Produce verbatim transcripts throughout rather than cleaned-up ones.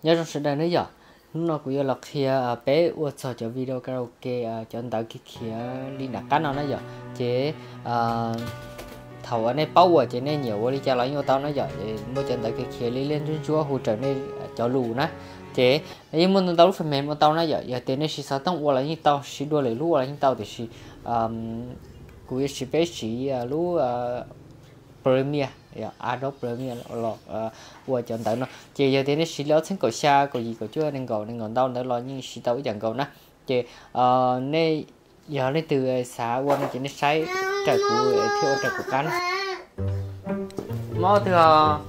nhớ trong sự đời nữa giờ nó cũng như là khi bé uất sợ cho video karaoke cho anh tạo cái kia liên lạc cá nó nó giờ chế thầu ở đây bao chế này nhiều đi cho lấy nhau tao nó giờ mua cho anh tạo cái kia liên lên trên chúa hỗ trợ này cho lù nè chế nhưng muốn tao lúc phần mềm tao nó giờ giờ tiền này chỉ sao tao qua lại như tao chỉ đua lại lúc lại như tao thì chỉ cũng chỉ bé chỉ lúc Premiere ya Adobe Premiere lo qua chọn tới nó chỉ giờ thì nó chỉ lo thành cổ xa cổ gì cổ chưa nên cổ nên còn đâu nữa lo nhưng chỉ tao chẳng cổ nè chỉ này giờ này từ xã qua nó chỉ nó sai trái của thiếu trái của cắn mò thừa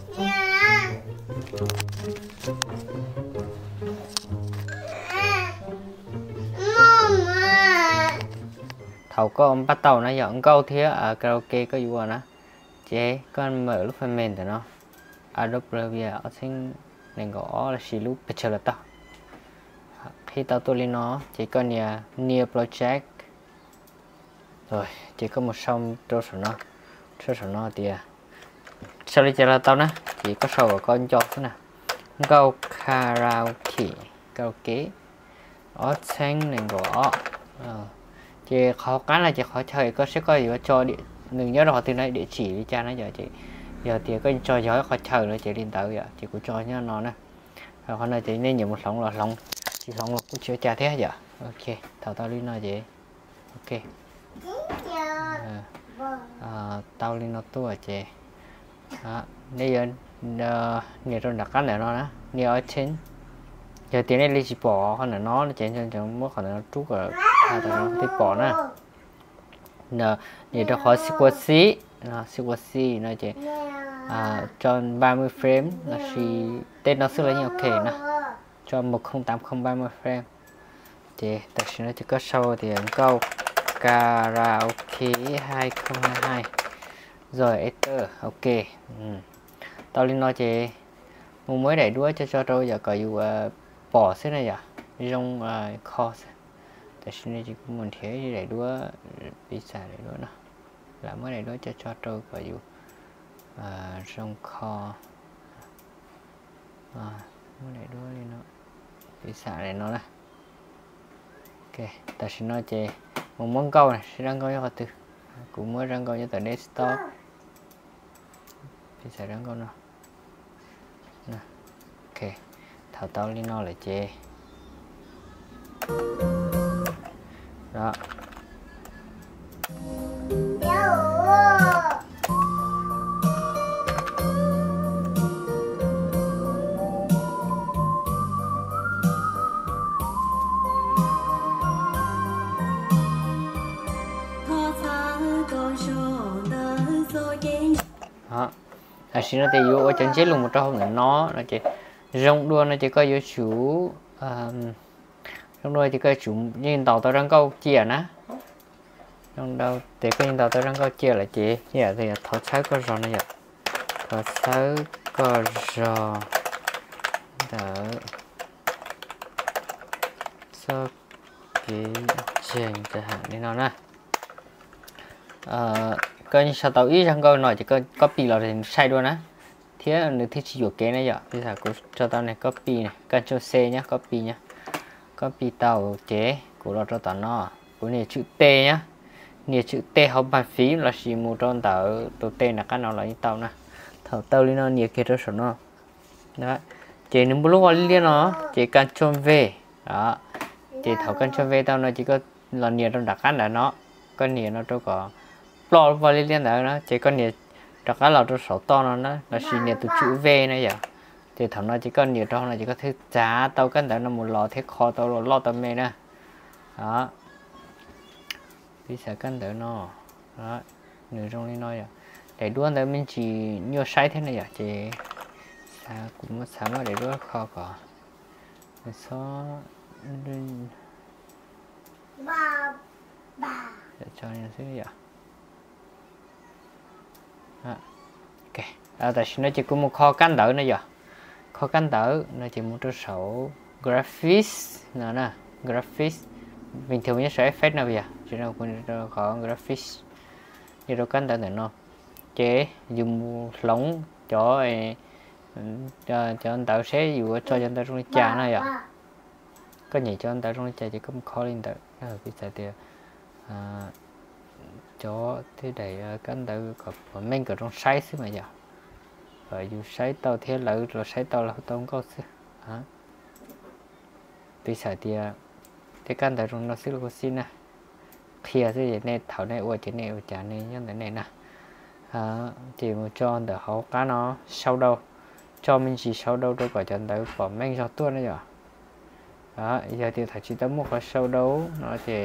thầu có ông bắt tàu nó dọn câu thế ở karaoke có gì nè chế con mở lúc phần mềm của nó Adobe Premiere ở trên nền gõ là chỉ lúc bây giờ là tao khi tao tôi lên nó chỉ có nhà New Project rồi chỉ có một xong trâu sổ nó trâu sổ nó thì sau đây là tao nè chỉ có sổ của con cho thế nào câu karaoke karaoke ở trên nền gõ chỉ khó cái là chỉ khó chơi có sẽ có gì cho điện đừng nhớ rõ từ này địa chỉ đi cha nó giờ chị giờ thì có cho gió khỏi chờ rồi chị điện tử vậy chị cũng cho nhá nó nè rồi hôm nay chị nên nhiều một sống là sống chị sống là cũng chưa cha thế giờ ok thầu tao lên nói chị ok à, à, tao lên nó tua chị đó bây giờ nhiều trong đặc cái này nó nè nhiều ở trên giờ tiền này lấy chỉ bỏ con là nó chạy cho cho mất còn nó trút ở hai tao nó bỏ nè nè để cho khó sequence nó sequence nó chỉ à cho ba mươi frame là chỉ tên nó sẽ là như ok nè cho một không tám không ba mươi frame thì tại sao nó chỉ có sau thì câu karaoke hai không hai hai rồi enter ok ừ. Tao lên nói chị muốn mới đẩy đuôi cho cho tôi giờ có dù uh, bỏ thế này giờ trong uh, course tại sao này chỉ có muốn thế như đẩy đuôi bị xả đẩy đuôi nó là mới đẩy đuôi cho cho tôi có dù uh, trong kho à, mới đẩy đuôi đi nó bị xả này nó nè ok tại sao nói chị một món câu này sẽ đăng câu cho họ từ cũng mới đăng câu cho từ desktop thì sẽ đăng câu nào nè ok thảo tao lên nó lại chê đó đó là xin nó thì vô ở chân chết luôn một trong là nó là chỉ rong đua nó chỉ có vô chủ rong đua chỉ có chủ nhìn tàu tao đang câu chia nè trong đâu thì có nhìn tàu tao đang câu chia là chị chia thì thọ sáu có rò này vậy thọ sáu có rò đỡ so cái chuyện chẳng hạn đi nó nè coi sao tao ý rằng câu nói chỉ có copy là thì sai luôn á thế nữa thì chỉ dụ cái này giờ bây giờ cô cho tao này copy này Ctrl C nhá copy nhá copy tao chế của nó cho tao nó của này chữ T nhá này chữ T không bàn phím là chỉ một trong tao tổ T là cái nào là như tao nè thầu tao lên nó nhiều kia đó số nó đó chế nếu lúc qua liên nó chế Ctrl V đó chế thầu Ctrl V tao nó chỉ có là nhiều trong đặc là nó có nhiều nó cho có lo vào liên đó nó chỉ có nhiều đặc cái là trong sổ to nó nó là chỉ nhiều từ chữ V này giờ thì thằng nó chỉ có nhiều trong là chỉ có thứ giá tao cái đó là một lọ thế kho tao lo tao mê nè đó bây giờ cái đó nó đó người trong đây nói rồi để đuôn tới mình chỉ nhiều sai thế này giờ chỉ sao cũng sáng mà để đuôn kho cả rồi số ba ba để cho nên thế giờ à, ok à, tại nó chỉ có một kho cán đỡ nữa giờ kho cán đỡ nó chỉ một cái sổ graphics nữa nè graphics bình thường nhớ sổ effect nào bây giờ chỉ đâu còn có graphics như đâu cán đỡ nữa nó chế dùng lóng cho cho cho anh tạo sẽ dù cho anh tạo trong trà này à có nhảy cho anh tạo trong trà chỉ có một khó lên tạo là vì sao thì à, cho thế này cái anh tạo có men ở trong sấy xí mà giờ rồi dù sấy tàu thế lỡ rồi sấy tàu là tàu không có xí hả vì sao thì cái căn tạo trong nó xí là có xí nè kia thế này thảo này ua chỉ này chả này nhân thế này nè à, chỉ một cho để họ cá nó sau đâu cho mình chỉ sau đâu đâu có chân tới bỏ men cho tuôn nữa rồi đó giờ thì thầy chỉ tấm một cái sau đấu nó chỉ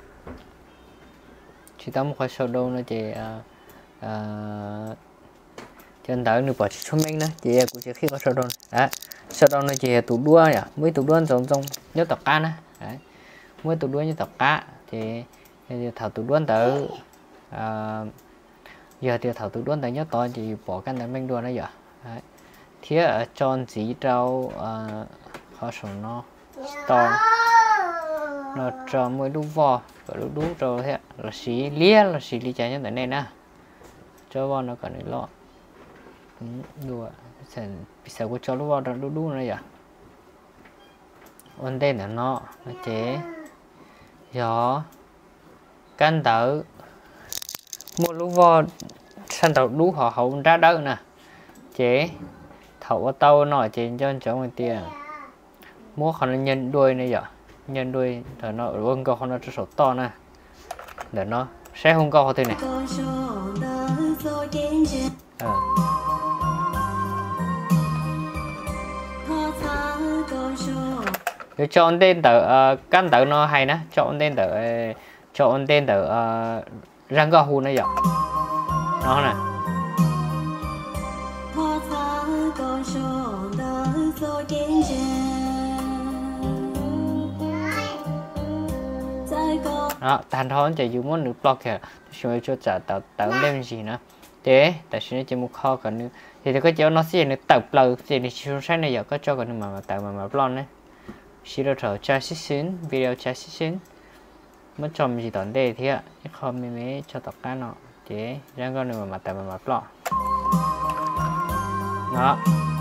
chỉ tấm một cái sau đấu nó chỉ à, à, chân tới nửa bỏ chỉ số men nữa chỉ cũng chỉ khi có sau đấu đấy sau đấu nó chỉ tủ đua nhỉ mới tủ đua giống giống nhớ tập cá nữa đấy mới tủ đua như tập cá thì thảo tủ đua tới à, giờ thì thảo tủ đua tới nhớ to thì bỏ căn tới men đua nó giờ đấy thế ở tròn chỉ trâu khó sống nó to nó cho mới đu vò và đu đu rồi thế là xí lia là xí lia trái như thế này nè cho vò nó còn để lo đùa sẽ sẽ có cho đu vò đu đu này à vấn đề là nó nó chế gió căn tử một đu vò sang tàu đu họ không ra đâu nè chế thầu tàu nổi trên cho chỗ người tiền mua còn nhân đuôi này vậy nhân đuôi rồi nó ương câu nó cho số to nè để nó sẽ không câu thế này ờ. Để chọn tên tờ uh, căn tờ nó hay nè chọn tên tờ uh, chọn tên tờ uh, răng câu hu này vậy nó nè đó thành thốn chỉ dùng một nửa block kìa chúng tôi cho tạo tạo lên gì nữa thế tại sao chỉ một kho còn nữa thì có cho nó sẽ nó tập lâu thì thì chúng sai này giờ có cho còn mà mà tạo mà mà block đấy chỉ được thở tra xích xin video tra xích xin mất chồng gì tận đây thế ạ cái kho mấy mấy cho tập cá nọ thế ra con này mà mà tạo mà mà block đó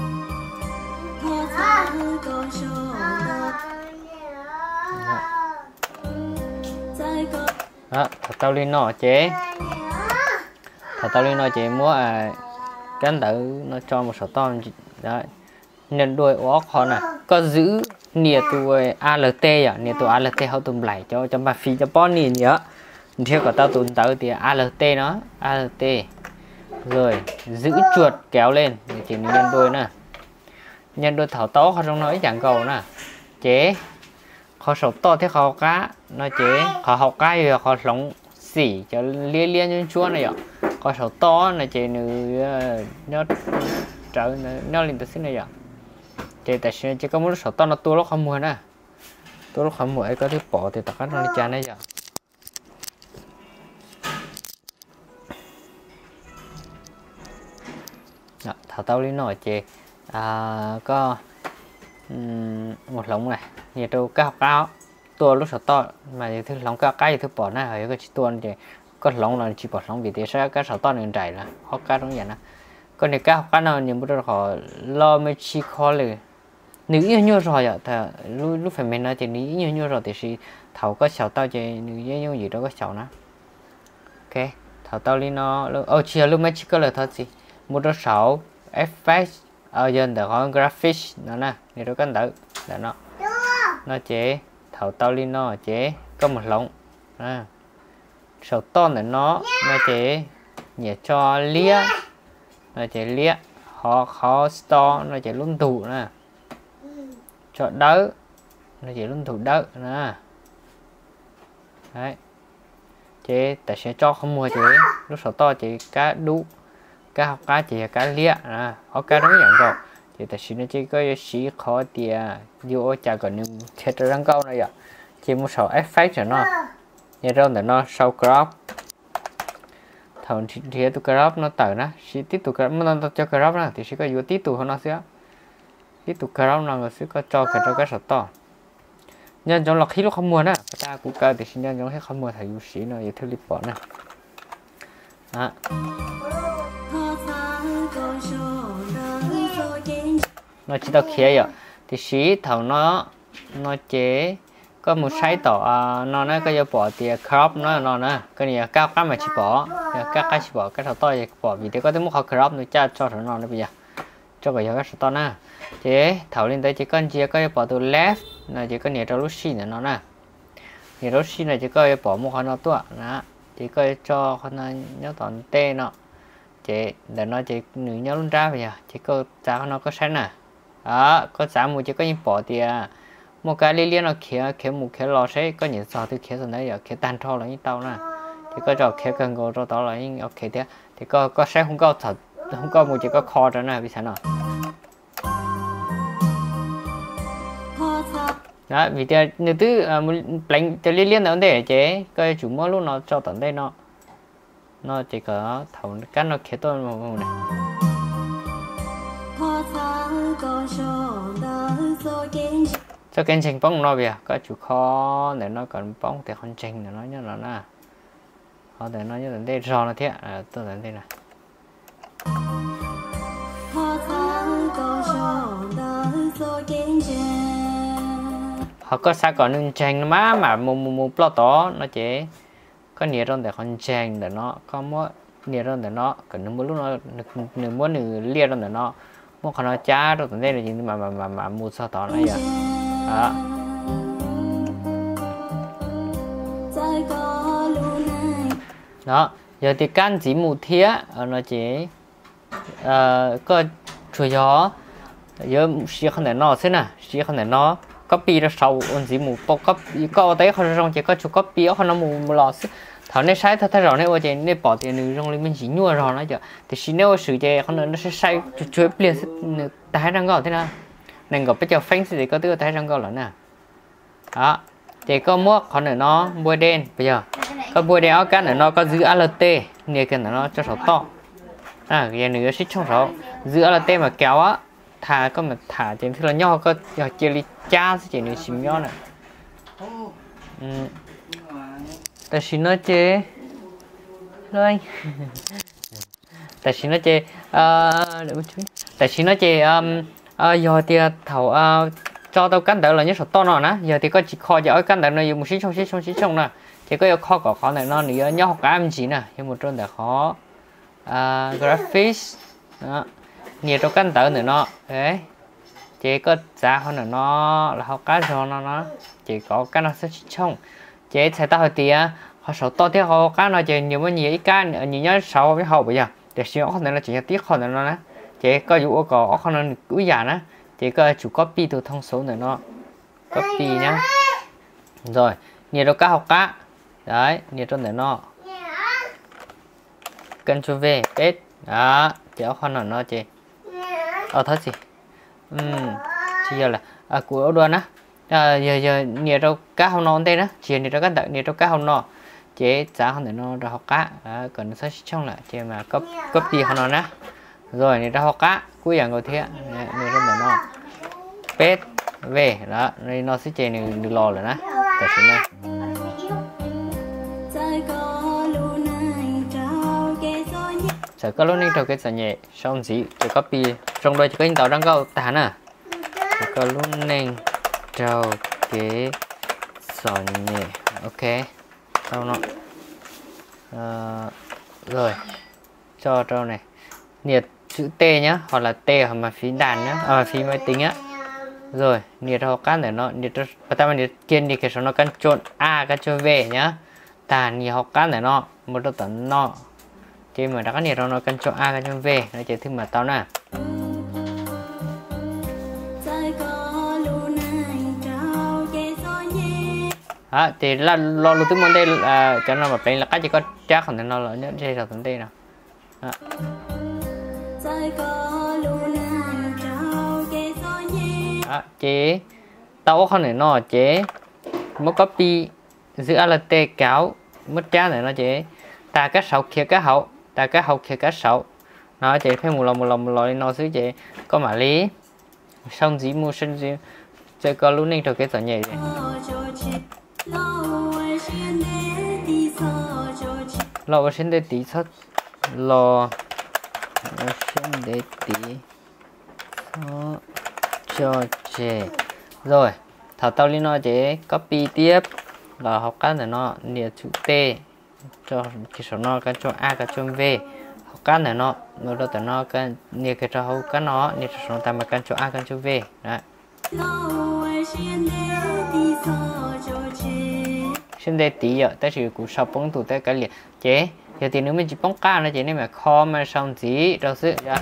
đó thật tao lên nọ chế thật tao lên nọ chế múa à cán tử nó cho một số to đấy nên đuôi ó khó nè có giữ nia tuổi a lờ tê à nia tuổi a lờ tê họ tụm lại cho cho bà phi cho bón nia nhớ theo của tao tụm tới thì a lờ tê nó a lờ tê rồi giữ chuột kéo lên chỉ nhân đuôi nè nhân đuôi thảo tố họ trong nói chẳng cầu nè chế họ sầu to thế họ cá nó chế họ học cá rồi họ sống xỉ cho lia lia như chúa này ạ họ sầu to này chế nữ nó trở nó lên tới xin này ạ chế tại sao chỉ có một sầu to nó tua lúc không mua nè tua lúc không mua ấy có thể bỏ thì tất cả nó đi chán đấy ạ thảo tao đi nói chế à, có um, một lồng này nhiệt độ cao cao tua lúc sầu to mà thứ lồng cao cái thứ bỏ này hay cái chỉ tua thì có lồng là chỉ bỏ lồng vì thế sao cái sầu to này chạy là họ cá trong vậy nè còn này cao cá nào nhiều bữa họ lo mới chi khóเลยnếu như nhau rồi ạ thì lúc lúc phải mình nói thì nếu như nhau rồi thì chỉ thầu có sầu to thì nếu như gì đó có sầu nữa ok thầu tao đi nó ô chia lúc mấy chỉ có lời thôi gì một đôi sầu effect ở trên để có graphics nó nè thì đó cái tử để nó nó chế thầu tao lên nó chế có một lồng à sầu to để nó nó chế nhẹ cho lia nó chế lia họ khó store nó chế luôn thủ nè cho đỡ nó chế luôn thủ đỡ nè đấy chế tại sẽ cho không mua chế lúc sầu to chế cá đu cá học cá chỉ cá lia à họ cá đúng dạng rồi thì tại sao nó chỉ có sĩ khó thì vô chả còn những thiết răng câu này ạ chỉ một số effect cho nó như rồi để nó sau crop thằng thì tụ crop nó tới nó chỉ tiếp tục crop nó cho crop nó thì sẽ có vô tiếp tục hơn nó sẽ tiếp tục crop nó sẽ có cho cái cho cái sọt to nhân trong lọc khí nó không mua nè ta cũng cơ thì nhân trong hết không mua thầy vô sĩ nó vậy theo clip bỏ nè đó nó chỉ tao khía vậy thì xí thầu nó nó chế có một sai tỏ nó nó có giờ bỏ thì crop nó nó nữa cái này cao cái mà chỉ bỏ các cái chỉ bỏ cái thầu to thì bỏ vì thế có tới mức họ crop nó cha cho thằng nó nữa bây giờ cho bây giờ cái to nè chế thầu lên tới chỉ cần chia có bỏ từ left là chỉ có nhẹ cho lúc xí nữa nó nè nhẹ lúc xí này chỉ có bỏ một con nó tua đó chỉ có cho con nó nhớ toàn tê nó chế để nó chỉ nữ nhớ luôn ra bây giờ chỉ có giá nó có sai nè đó có giá một chỉ có những bỏ thì một cái liên liên nó khía khía một khía lò sẽ có những sao thì khía rồi đấy giờ khía tan thô là như tao nè thì có cho khía cần go cho tao là như ok thế thì có có sẽ không có thật không có một chỉ có kho đó nè vì sao nào đó vì thế nếu thứ đánh từ liên liên nó để chế cái chủ mua luôn nó cho tận đây nó nó chỉ có thầu cắt nó khía tôi một vùng này cho kênh trình bóng nó về có chủ kho để nó còn bóng để con trình để nó nhớ nó nè họ để nó nhớ đến đây rò nó thế à tôi đến đây này họ có sao còn nên trình má mà một một một plot đó nó chỉ có nhiều hơn để con trình để nó có mỗi nhiều hơn để nó cần nó muốn lúc nó nửa muốn nửa lia hơn để nó muốn còn nó chá rồi từ đây là gì mà mà mà mà mua sao tỏ này vậy đó đó giờ thì can chỉ một thía nó chỉ có chủ gió giờ chỉ không thể nó thế nào chỉ không thể nó copy ra sau ôn chỉ một bộ copy có tới không trong chỉ có chủ copy không nó một một lọ thằng này sai thật thật rồi này ở trên này bỏ tiền nữa trong này mình chỉ nhua rồi nó chứ thì xin nếu sử dụng không nữa nó sẽ sai chuối liền tái răng gạo thế nào nên gặp bây giờ phanh thì có tư tái răng gạo là nè đó thì có mua còn nữa nó bôi đen bây giờ có bôi đen áo cát nữa nó có giữ a lờ tê nhiều cái nó cho số to à cái nữa xích trong số giữ a lờ tê mà kéo á thả có mà thả trên thứ là nho có giờ chia ly cha sẽ chỉ nữa xìm nho này ta xin nó chế rồi ta xin nó chế ta xin nó chế giờ thì thầu cho tao cắn đỡ là nhất số to nó nè giờ thì có chỉ kho giờ cắn đỡ nó dùng một xí trong xí trong xí trong nè chỉ có kho có khó này nó nữa nhau học cái gì nè nhưng một trong là khó graphics đó nhiều trong cắn đỡ nữa nó đấy chỉ có giá hơn là nó là học cái rồi nó nó chỉ có cái nó sẽ trong chế sẽ tao thì họ số to thế họ cái nó chỉ nhiều nhiều ít cái nhiều nhớ sáu với hậu bây giờ để xem họ này là chỉ tiếc họ này nó nè chế có dụ có họ nó cứ giả nè chế có chủ copy từ thông số này nó copy nhá rồi nhiều đâu cá học cá đấy nhiều trong này nó Ctrl V paste đó chế họ nó nó chế ở thật gì um chỉ giờ là à của đua á à, giờ giờ nhiều đâu cá hồng non đây đó chỉ nhiều đâu cá đặc nhiều đâu cá hồng non chế giá hơn để nó ra học cá à, cần nó sẽ trong lại chế mà cấp copy hồng non á rồi nhiều đâu học cá cuối dạng gọi thế nhiều trong để nó paste về đó đây nó sẽ chế nhiều được lò rồi nè tại sao này sẽ có lúc này trong cái sợi nhẹ xong gì chỉ copy trong đây chỉ có những tàu đang câu tán à có lúc này trâu cái sợi nhẹ ok sau nó uh, rồi cho trâu này nhiệt chữ T nhá hoặc là T hoặc là phím đàn nhá à, phím máy tính á rồi nhiệt học cán để nó nhiệt và ta mà nhiệt kiên đi cái số nó căn trộn A căn trộn V nhá ta nhiệt học cán để nó một đôi tấn nó chỉ mà đã có nhiệt nó căn trộn A căn trộn V nó chỉ thêm mà tao nè à, thì là lo lưu tiếng môn đây là cho nó mà phải là cái chỉ có chắc còn nó là nhớ đây là tận đây nào à, chế tao không thể nó chế mất copy giữ alt kéo mất trả này nó chế ta cái sáu kia cái hậu ta cái hậu kia cái sáu nó chế phải một lần một lần một lần nó xứ chế có mà lý xong gì mua sinh gì chơi có lúc này rồi cái tờ nhảy này lò xin để tí sắt lò xin để tí cho chế rồi thảo tao lên nó chế copy tiếp là học cách để nó liệt chữ T cho cái số nó cái cho A cái cho V học cách để nó nó đâu để nó cái liệt cái cho học cái nó liệt số tam cái cho A cái cho V đấy xin đây tí giờ tới sự của sau bóng tụ tới cái liệt chế giờ thì nếu mình chỉ bóng cao nó chỉ nên mà kho mà xong gì đâu sự ra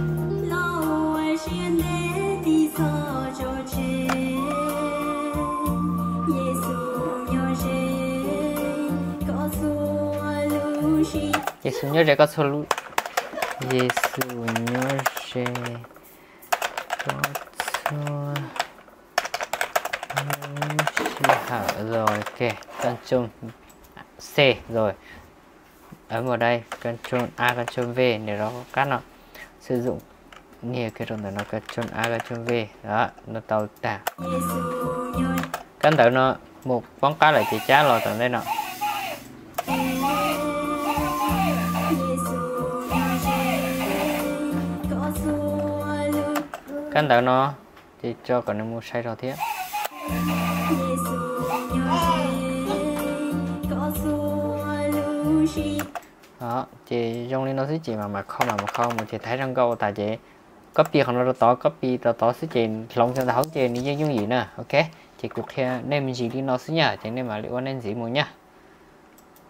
Giêsu nhớ ra có số lu Giêsu nhớ ra có số hả rồi ok Ctrl C rồi ấn vào đây Ctrl A Ctrl V để nó cắt nó sử dụng nhiều cái rồi nó Ctrl A Ctrl V đó nó tàu tả cánh tự nó một bóng cá lại chỉ trái rồi tận đây nọ cánh tự nó thì cho còn nó mua sai rồi thế đó chị trong lên nó sẽ chị mà mà không mà mà không mà chị thấy rằng câu tại chị copy không nó tỏ copy tỏ tỏ sẽ chị lòng cho tao chị như những gì nè ok chị cuộc theo nên mình chỉ đi nó sẽ nhá chị nên mà liệu nên gì mua nhá